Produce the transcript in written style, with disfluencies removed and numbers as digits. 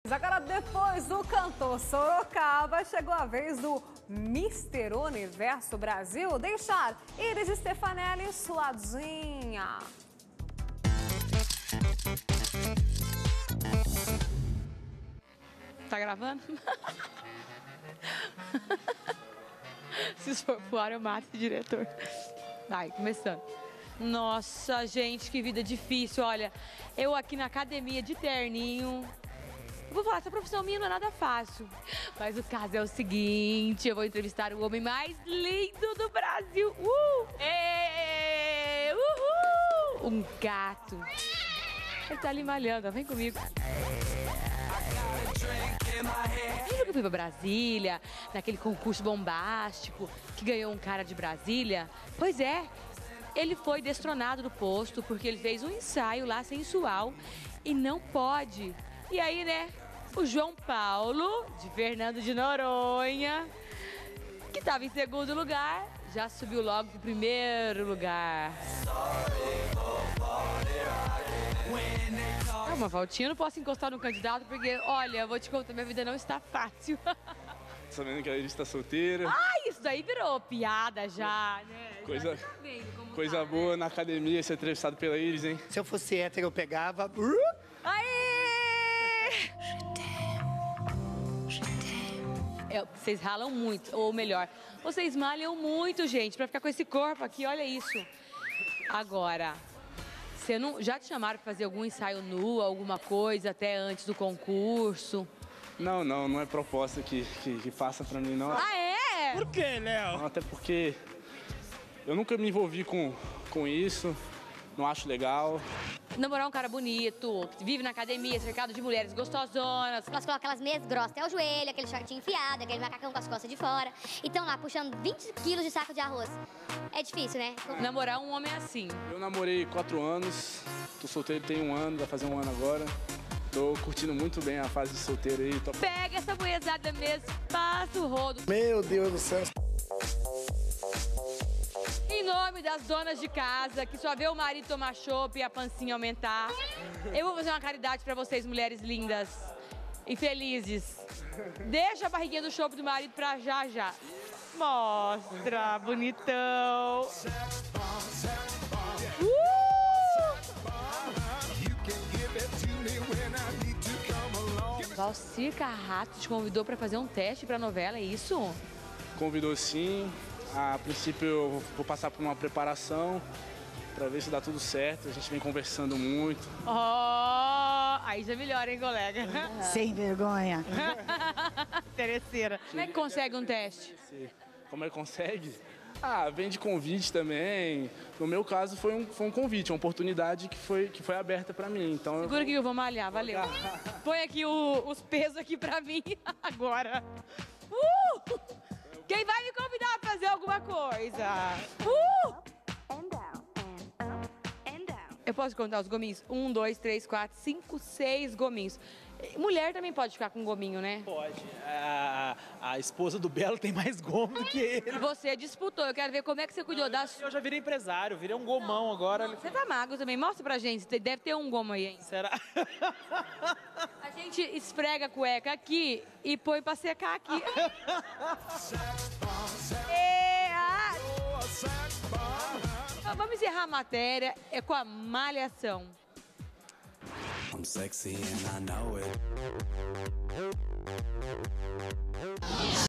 Agora, depois do cantor Sorocaba, chegou a vez do Mister Universo Brasil deixar Iris Stefanelli suadinha. Tá gravando? Se for pro ar, eu mato esse diretor. Vai, começando. Nossa, gente, que vida difícil. Olha, eu aqui na academia de terninho. Eu vou falar, essa profissão minha não é nada fácil. Mas o caso é o seguinte, eu vou entrevistar o homem mais lindo do Brasil. Uhul! Um gato. Ele tá ali malhando, ó, vem comigo. Lembra que eu fui pra Brasília, naquele concurso bombástico, que ganhou um cara de Brasília? Pois é, ele foi destronado do posto porque ele fez um ensaio lá sensual e não pode. E aí, né, o João Paulo, de Fernando de Noronha, que estava em segundo lugar, já subiu logo pro primeiro lugar. É uma voltinha, eu não posso encostar no candidato porque, olha, eu vou te contar, minha vida não está fácil. Sabendo que a Iris está solteira. Ai, isso daí virou piada já, né? Coisa boa, né? Na academia ser entrevistado pela Iris, hein? Se eu fosse hétero, eu pegava... Aê! Vocês ralam muito, ou melhor, vocês malham muito, gente, pra ficar com esse corpo aqui, olha isso. Agora, você não, já te chamaram pra fazer algum ensaio nu, alguma coisa, até antes do concurso? Não é proposta que faça pra mim, não. Ah, é? Por quê, Léo? Não, até porque eu nunca me envolvi com isso, não acho legal. Namorar um cara bonito, que vive na academia, cercado de mulheres gostosonas. Elas colocam aquelas meias grossas até o joelho, aquele shortinho enfiado, aquele macacão com as costas de fora. E estão lá puxando 20 quilos de saco de arroz. É difícil, né? Namorar um homem assim. Eu namorei 4 anos, tô solteiro tem 1 ano, vai fazer 1 ano agora. Tô curtindo muito bem a fase de solteiro aí. Pega essa mulherzada mesmo, passa o rodo. Meu Deus do céu. Em nome das donas de casa, que só vê o marido tomar chopp e a pancinha aumentar, eu vou fazer uma caridade pra vocês, mulheres lindas e felizes. Deixa a barriguinha do chopp do marido pra já. Mostra, bonitão. Valcir Carrato te convidou pra fazer um teste pra novela, é isso? Convidou sim. A princípio eu vou passar por uma preparação para ver se dá tudo certo. A gente vem conversando muito. Aí já melhora, hein, colega? Sem vergonha. Interesseira. Como é que consegue um teste? Como é que consegue? Vem de convite também. No meu caso foi um convite, uma oportunidade que foi aberta para mim. Então segura que eu vou malhar, valeu. Põe aqui os pesos aqui para mim agora. Quem vai me convidar a fazer alguma coisa? Eu posso contar os gominhos? 1, 2, 3, 4, 5, 6 gominhos. Mulher também pode ficar com gominho, né? Pode. A esposa do Belo tem mais gomo do que ele. Você disputou, eu quero ver como é que você cuidou das... Eu já virei empresário, virei um gomão agora. Você tá magro também, mostra pra gente, deve ter um gomo aí, hein? Será? A gente esfrega a cueca aqui e põe pra secar aqui. Vamos encerrar a matéria, é com a malhação. I'm sexy and I know it.